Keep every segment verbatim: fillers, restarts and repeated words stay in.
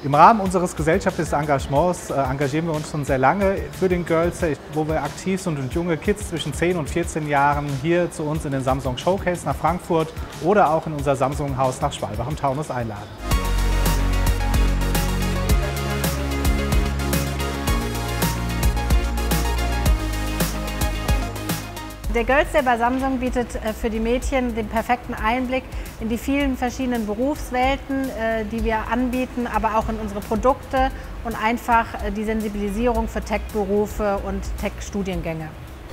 Im Rahmen unseres gesellschaftlichen Engagements äh, engagieren wir uns schon sehr lange für den Girls Day, wo wir aktiv sind und junge Kids zwischen zehn und vierzehn Jahren hier zu uns in den Samsung Showcase nach Frankfurt oder auch in unser Samsung-Haus nach Schwalbach im Taunus einladen. Der Girls Day bei Samsung bietet für die Mädchen den perfekten Einblick in die vielen verschiedenen Berufswelten, die wir anbieten, aber auch in unsere Produkte und einfach die Sensibilisierung für Tech-Berufe und Tech-Studiengänge.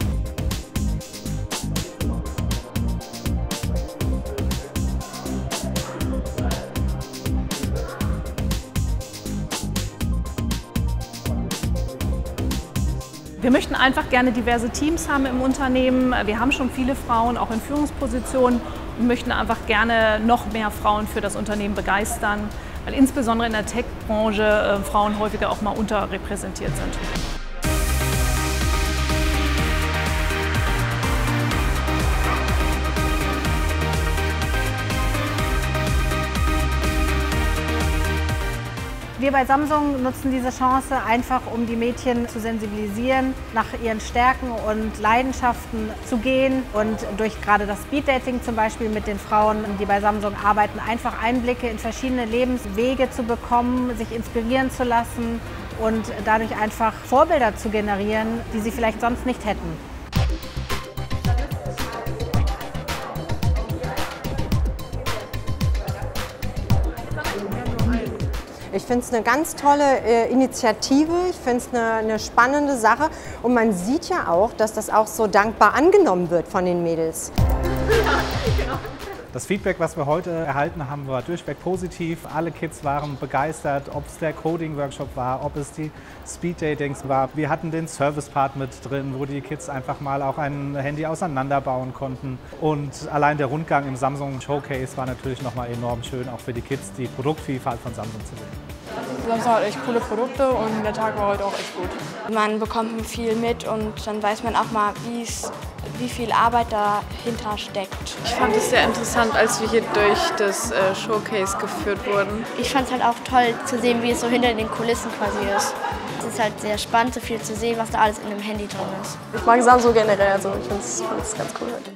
Wir möchten einfach gerne diverse Teams haben im Unternehmen. Wir haben schon viele Frauen, auch in Führungspositionen, und möchten einfach gerne noch mehr Frauen für das Unternehmen begeistern, weil insbesondere in der Tech-Branche äh, Frauen häufiger auch mal unterrepräsentiert sind. Wir bei Samsung nutzen diese Chance einfach, um die Mädchen zu sensibilisieren, nach ihren Stärken und Leidenschaften zu gehen und durch gerade das Speeddating zum Beispiel mit den Frauen, die bei Samsung arbeiten, einfach Einblicke in verschiedene Lebenswege zu bekommen, sich inspirieren zu lassen und dadurch einfach Vorbilder zu generieren, die sie vielleicht sonst nicht hätten. Ich finde es eine ganz tolle äh, Initiative, ich finde es eine, eine spannende Sache und man sieht ja auch, dass das auch so dankbar angenommen wird von den Mädels. Das Feedback, was wir heute erhalten haben, war durchweg positiv. Alle Kids waren begeistert, ob es der Coding-Workshop war, ob es die Speed-Datings war. Wir hatten den Service-Part mit drin, wo die Kids einfach mal auch ein Handy auseinanderbauen konnten. Und allein der Rundgang im Samsung Showcase war natürlich nochmal enorm schön, auch für die Kids die Produktvielfalt von Samsung zu sehen. Samsung hat echt coole Produkte und der Tag war heute auch echt gut. Man bekommt viel mit und dann weiß man auch mal, wie viel Arbeit dahinter steckt. Ich fand es sehr interessant, als wir hier durch das äh, Showcase geführt wurden. Ich fand es halt auch toll zu sehen, wie es so hinter den Kulissen quasi ist. Es ist halt sehr spannend, so viel zu sehen, was da alles in dem Handy drin ist. Ich mag Samsung generell, also ich finde es ganz cool heute.